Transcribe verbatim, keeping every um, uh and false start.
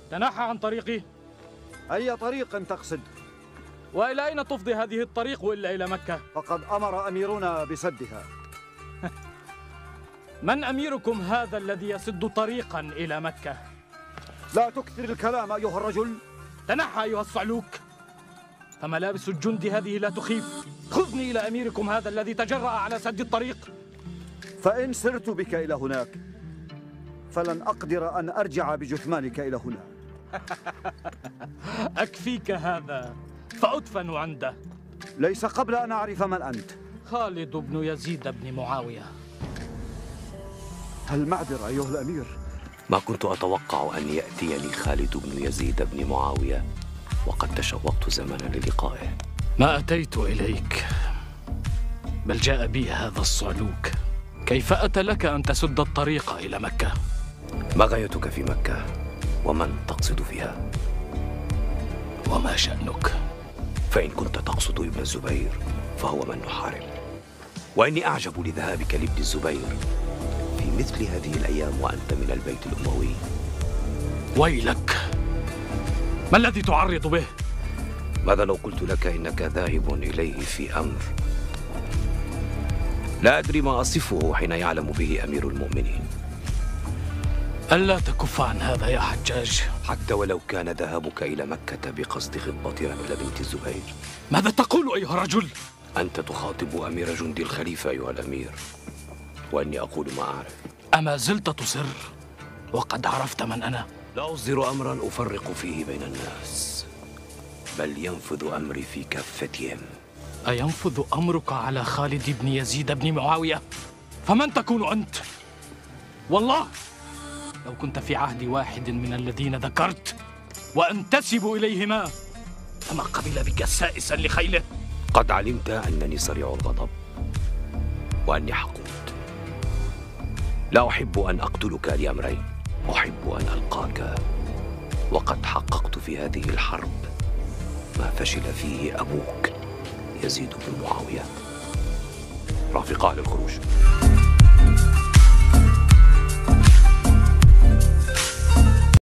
تنحى عن طريقي. أي طريق تقصد؟ وإلى أين تفضي هذه الطريق إلا إلى مكة؟ فقد أمر أميرنا بسدها. من أميركم هذا الذي يسد طريقا إلى مكة؟ لا تكثر الكلام أيها الرجل. تنحى أيها الصعلوك، فملابس الجند هذه لا تخيف. خذني إلى أميركم هذا الذي تجرأ على سد الطريق. فإن سرت بك إلى هناك فلن أقدر أن أرجع بجثمانك إلى هنا. أكفيك هذا، فأدفن عنده. ليس قبل أن أعرف من أنت. خالد بن يزيد بن معاوية. المعذرة أيها الأمير. ما كنت أتوقع أن يأتيني خالد بن يزيد بن معاوية، وقد تشوقت زمنا للقائه. ما أتيت إليك، بل جاء بي هذا الصعلوك. كيف أتى لك أن تسد الطريق إلى مكة؟ ما غايتك في مكة؟ ومن تقصد فيها؟ وما شأنك؟ فإن كنت تقصد ابن الزبير فهو من نحارب، وإني أعجب لذهابك لابن الزبير في مثل هذه الأيام وأنت من البيت الأموي. ويلك، ما الذي تعرض به؟ ماذا لو قلت لك إنك ذاهب إليه في أمر لا أدري ما أصفه حين يعلم به أمير المؤمنين؟ ألا تكف عن هذا يا حجاج. حتى ولو كان ذهابك إلى مكة بقصد خطبة رملة بنت الزبير. ماذا تقول أيها الرجل؟ أنت تخاطب أمير جند الخليفة أيها الأمير، وإني أقول ما أعرف. أما زلت تصر وقد عرفت من أنا؟ لا أصدر أمرا أفرق فيه بين الناس، بل ينفذ أمري في كافتهم. أينفذ أمرك على خالد بن يزيد بن معاوية؟ فمن تكون أنت؟ والله لو كنت في عهد واحد من الذين ذكرت وأنتسب إليهما فما قبل بك سائسا لخيله. قد علمت أنني سريع الغضب وأني حقود. لا أحب أن أقتلك لأمرين، أحب أن ألقاك وقد حققت في هذه الحرب ما فشل فيه أبوك يزيد بن معاوية. رافقا للخروج.